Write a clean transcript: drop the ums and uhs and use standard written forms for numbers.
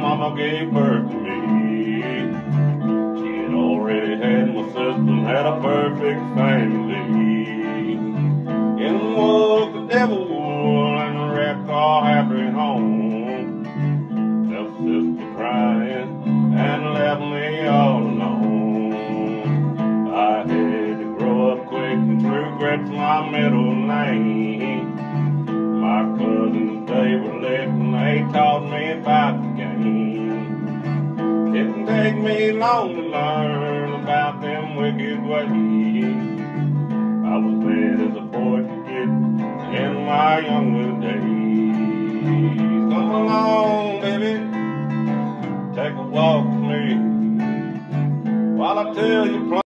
mama gave birth to me. She had already had my sister and had a perfect family. In walked the devil and wrecked our happy home. Left sister crying and left me all alone. I had to grow up quick and regret's my middle name. My cousins, they were lit and they taught me about the game. Didn't take me long to learn about them wicked ways. I was bad as a boy could get in my younger days. Come along, baby, take a walk with me while I tell you.